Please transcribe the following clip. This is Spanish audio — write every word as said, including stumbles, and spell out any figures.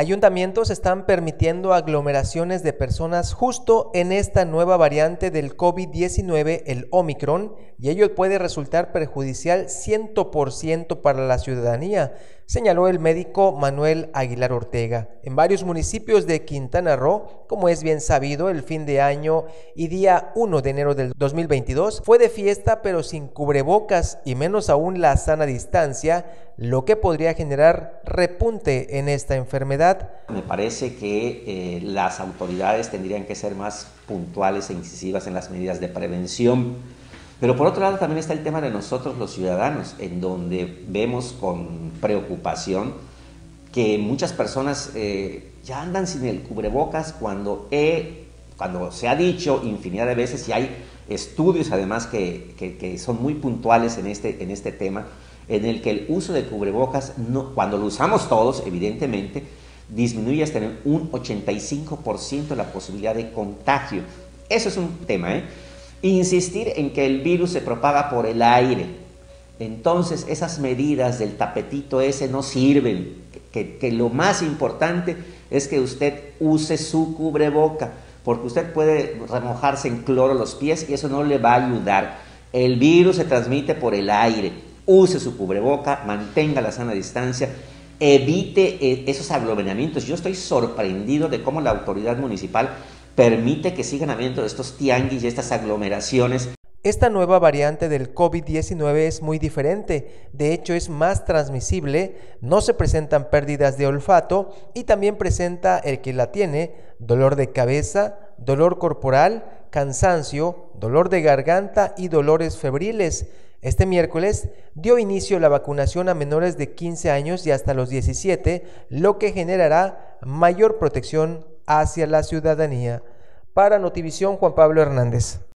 Ayuntamientos están permitiendo aglomeraciones de personas justo en esta nueva variante del COVID diecinueve, el Omicron, y ello puede resultar perjudicial cien por ciento para la ciudadanía, señaló el médico Manuel Aguilar Ortega. En varios municipios de Quintana Roo, como es bien sabido, el fin de año y día uno de enero del dos mil veintidós fue de fiesta pero sin cubrebocas y menos aún la sana distancia, lo que podría generar repunte en esta enfermedad. Me parece que eh, las autoridades tendrían que ser más puntuales e incisivas en las medidas de prevención. Pero por otro lado también está el tema de nosotros los ciudadanos, en donde vemos con preocupación que muchas personas eh, ya andan sin el cubrebocas cuando, he, cuando se ha dicho infinidad de veces, y hay estudios además que, que, que son muy puntuales en este, en este tema, en el que el uso de cubrebocas, no, cuando lo usamos todos, evidentemente, disminuye hasta en un ochenta y cinco por ciento la posibilidad de contagio. Eso es un tema, ¿eh? Insistir en que el virus se propaga por el aire. Entonces, esas medidas del tapetito ese no sirven. Que, que lo más importante es que usted use su cubreboca, porque usted puede remojarse en cloro los pies y eso no le va a ayudar. El virus se transmite por el aire. Use su cubreboca, mantenga la sana distancia, evite esos aglomeramientos. Yo estoy sorprendido de cómo la autoridad municipal permite que sigan habiendo estos tianguis y estas aglomeraciones. Esta nueva variante del COVID diecinueve es muy diferente, de hecho es más transmisible, no se presentan pérdidas de olfato y también presenta el que la tiene dolor de cabeza, dolor corporal, cansancio, dolor de garganta y dolores febriles. Este miércoles dio inicio la vacunación a menores de quince años y hasta los diecisiete, lo que generará mayor protección hacia la ciudadanía. Para Notivisión, Juan Pablo Hernández.